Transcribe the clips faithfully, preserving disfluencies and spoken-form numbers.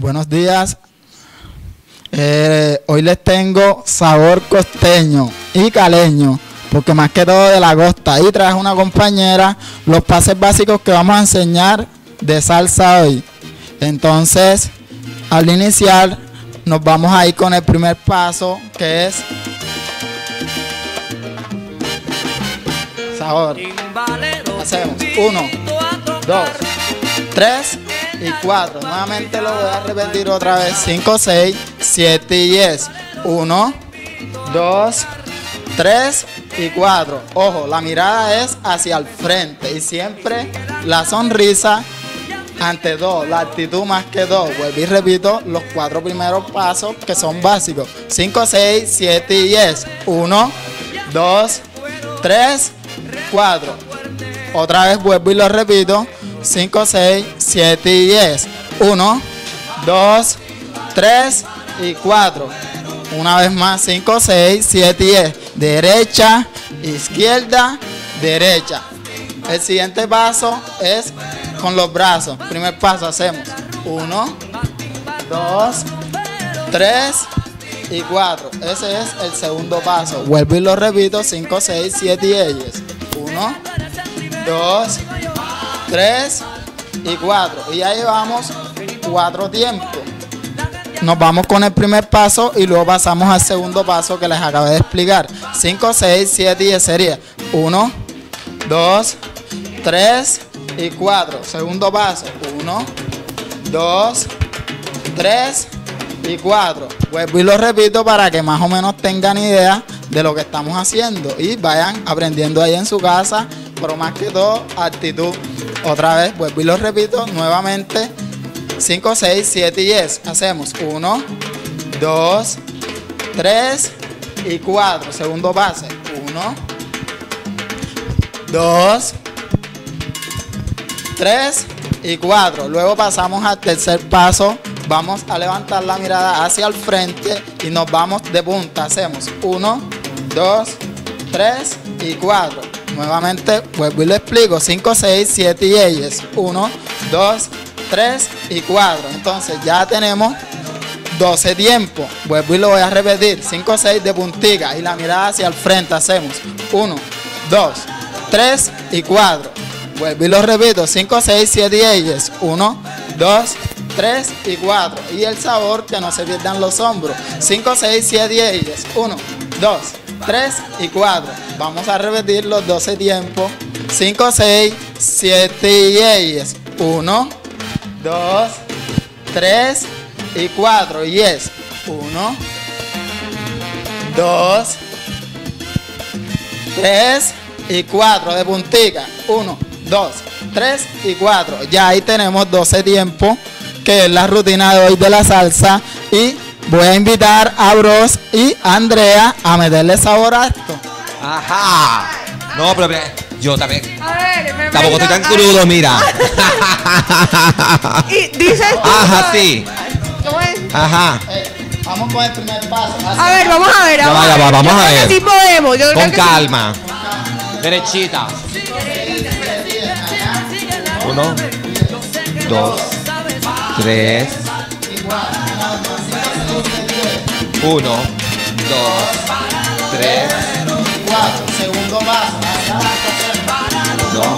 Buenos días. Eh, hoy les tengo sabor costeño y caleño, porque más que todo de la costa. Y traje una compañera los pases básicos que vamos a enseñar de salsa hoy. Entonces, al iniciar, nos vamos a ir con el primer paso, que es sabor. Hacemos uno, dos, tres y cuatro. Nuevamente lo voy a repetir otra vez. cinco, seis, siete y diez. uno, dos, tres y cuatro. Ojo, la mirada es hacia el frente y siempre la sonrisa ante dos, la actitud más que dos. Vuelvo y repito los cuatro primeros pasos que son básicos. cinco, seis, siete y diez. uno, dos, tres, cuatro. Otra vez vuelvo y lo repito. cinco, seis, siete y diez. uno, dos, tres y cuatro. Una vez más. cinco, seis, siete y diez. Derecha, izquierda, derecha. El siguiente paso es con los brazos. Primer paso hacemos uno, dos, tres y cuatro. Ese es el segundo paso. Vuelvo y lo repito. cinco, seis, siete y diez. uno, dos, tres y cuatro. Y ya llevamos cuatro tiempos. Nos vamos con el primer paso y luego pasamos al segundo paso que les acabé de explicar. cinco, seis, siete y diez sería uno, dos, tres y cuatro. Segundo paso. uno, dos, tres y cuatro. Vuelvo y lo repito para que más o menos tengan idea de lo que estamos haciendo y vayan aprendiendo ahí en su casa, pero más que todo actitud. Otra vez, vuelvo y lo repito nuevamente. cinco, seis, siete y diez. Hacemos uno, dos, tres y cuatro. Segundo pase. uno, dos, tres y cuatro. Luego pasamos al tercer paso. Vamos a levantar la mirada hacia el frente y nos vamos de punta. Hacemos uno, dos, tres y cuatro. Nuevamente vuelvo y lo explico. cinco, seis, siete y diez. uno, dos, tres y cuatro. Entonces ya tenemos doce tiempos. Vuelvo y lo voy a repetir. cinco, seis de puntica y la mirada hacia el frente. Hacemos uno, dos, tres y cuatro. Vuelvo y lo repito. cinco, seis, siete y diez. uno, dos, tres y cuatro. Y el sabor, que no se pierdan los hombros. cinco, seis, siete y diez. uno, dos, tres y cuatro. Vamos a repetir los doce tiempos. cinco, seis, siete y diez. uno, dos, tres y cuatro. Y es uno, dos, tres y cuatro de puntica. uno, dos, tres y cuatro. Ya ahí tenemos doce tiempos, que es la rutina de hoy de la salsa. Y voy a invitar a Bros y a Andrea a meterle sabor a esto. Ajá. No, pero yo también. A ver, me Tampoco estoy tan a crudo, ver. mira. Y dices tú. Ajá, sí. ¿Cómo es? Ajá. Eh, vamos con el primer paso. A ver, vamos a ver. Ya Vamos va, ya a va, ver. vamos Yo a creo ver. que sí podemos. Yo creo Con que sí. calma. Derechita. Uno, dos, tres. Uno, dos, tres. cuatro. Segundo paso. Dos,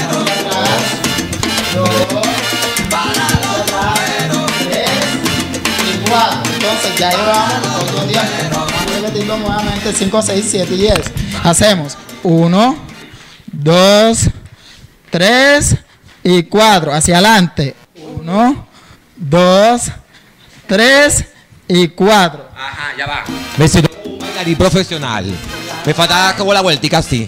y cuatro. Entonces ya llevamos otro tiempo. Vamos a repetirlo nuevamente. cinco, seis, siete y diez. Hacemos uno, dos, tres y cuatro. Hacia adelante. uno, dos, tres y cuatro. Ajá, ya va. Me siento un bailarín profesional. Me falta como la vueltica así.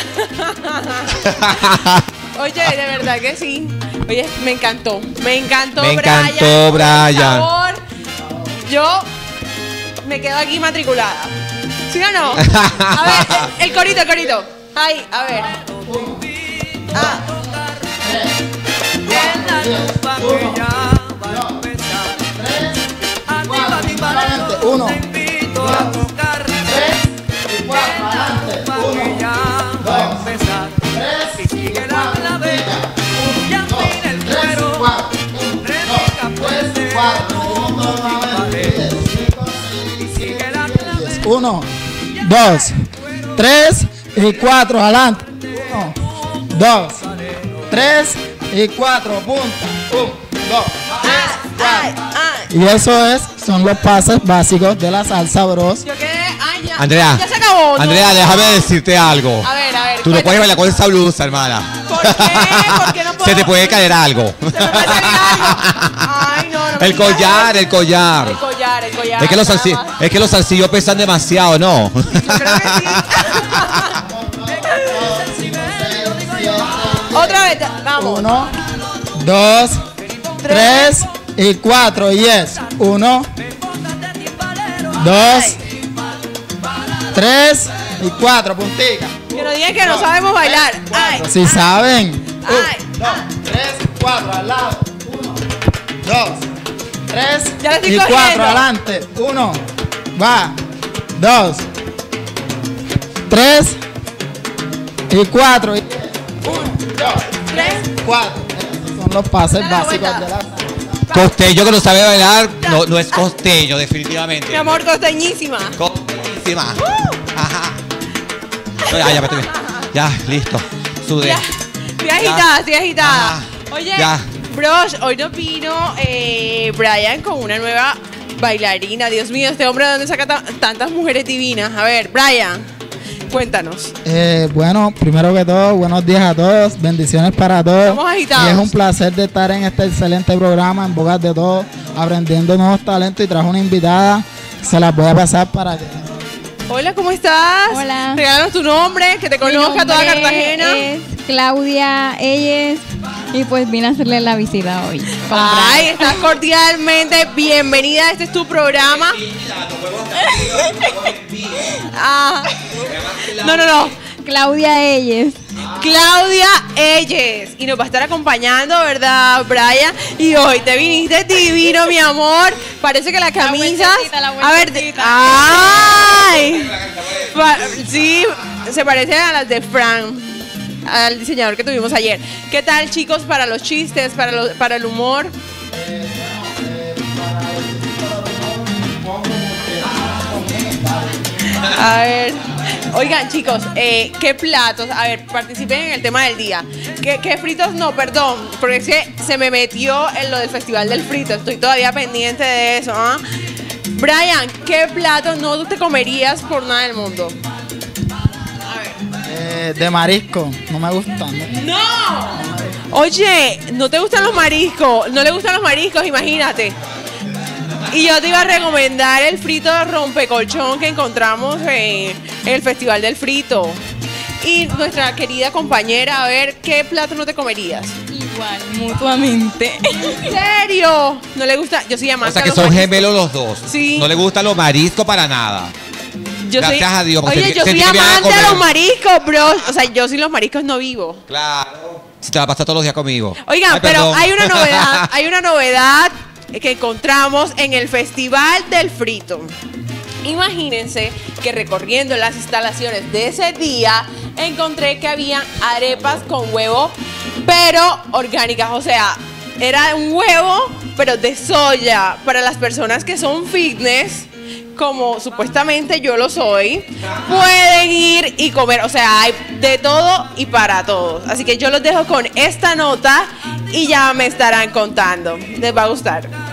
Oye, de verdad que sí. Oye, me encantó. Me encantó, Me Brian. encantó, por el Brian. sabor. Yo me quedo aquí matriculada. ¿Sí o no? A ver, el, el corito, el corito. Ay, a ver. Ah. Uno, dos, tres y cuatro. Adelante. Uno, dos, tres y cuatro. Uno, dos, tres y cuatro. Uno, dos, tres y cuatro. Uno, dos, tres y cuatro. Adelante. Uno, dos, tres y cuatro. Punta. Un, dos, tres, cuatro. Y eso es, son los pases básicos de la salsa, bros. Yo quedé, ay, ya. Andrea, Ya se acabó. Andrea, no. déjame decirte algo. A ver, a ver. Tú no cuéntame. puedes bailar con esa blusa, hermana. ¿Por qué? ¿Por qué no puedo? Se te puede caer algo. Se me puede salir algo. Ay, no, no me El digas collar, eso. el collar. El collar, el collar. Es que los nada zarcillos, más. es que los zarcillos pesan demasiado, ¿no? Yo creo que sí. Otra vez, vamos. Uno, dos, tres y cuatro. Y es uno, dos, tres y cuatro. Puntica. Que nos digan que no sabemos bailar. Ay, Si saben. Ay. Un, dos, tres, cuatro. Al lado. Uno, dos, tres Ya la estoy y cogiendo. cuatro. Adelante. Uno, va. Dos, tres y cuatro. Y dos, tres. cuatro. Esos son los pases Dale la básicos vuelta. de la Costeño que no sabe bailar, no, no es costeño, definitivamente. Mi amor, costeñísima. Costeñísima. Ajá. No, ya, ya, vete, vete. Ya, listo. Sudé. Ya, estoy agitada, estoy agitada. Ajá. Oye, Ya. bros, hoy nos vino eh, Brian con una nueva bailarina. Dios mío, este hombre, ¿de dónde saca ta- tantas mujeres divinas? A ver, Brian, cuéntanos. Eh, bueno, primero que todo, buenos días a todos, bendiciones para todos. Estamos agitados. Y es un placer de estar en este excelente programa, en bogas de todos, aprendiendo nuevos talentos y trajo una invitada, se las voy a pasar para que... Hola, ¿cómo estás? Hola. Regálanos tu nombre, que te Mi conozca toda nombre Cartagena. Es Claudia Eyes y pues vine a hacerle la visita hoy. con Ay, Brian. estás cordialmente bienvenida. Este es tu programa. Ah. No, no, no. Claudia Eyes. Claudia Eyes. Y nos va a estar acompañando, ¿verdad, Brian? Y hoy te viniste divino, mi amor. Parece que la camisa. vueltecita, la A ver, vueltecita. ¡ay! Pa- Sí, se parece a las de Fran, al diseñador que tuvimos ayer. ¿Qué tal, chicos, para los chistes, para, los, para el humor? A ver, oigan, chicos, eh, ¿qué platos? A ver, participen en el tema del día. ¿Qué, qué fritos? No, perdón, porque es que se me metió en lo del Festival del Frito. Estoy todavía pendiente de eso. ¿Ah? Brian, ¿qué platos no te comerías por nada del mundo? Eh, de marisco, no me gustan. ¿no? ¡No! Oye, ¿no te gustan los mariscos? ¿No le gustan los mariscos? Imagínate. Y yo te iba a recomendar el frito de rompecolchón que encontramos en, en el Festival del Frito. Y nuestra querida compañera, a ver, ¿qué plato no te comerías? Igual, mutuamente. ¿En serio? ¿No le gusta? Yo soy O amante sea a que los son mariscos. gemelos los dos. Sí. No le gustan los mariscos para nada. Yo soy- Gracias a Dios, porque Oye, se- yo se soy tiene que ir a amante a comer. los mariscos, bro. O sea, yo sin los mariscos no vivo. Claro. Si te la pasas todos los días conmigo. Oigan, Ay, pero perdón. hay una novedad, hay una novedad que encontramos en el Festival del Frito. Imagínense que recorriendo las instalaciones de ese día encontré que habían arepas con huevo, pero orgánicas, o sea, era un huevo, pero de soya. Para las personas que son fitness, como supuestamente yo lo soy, pueden ir y comer. O sea, hay de todo y para todos. Así que yo los dejo con esta nota y ya me estarán contando. Les va a gustar.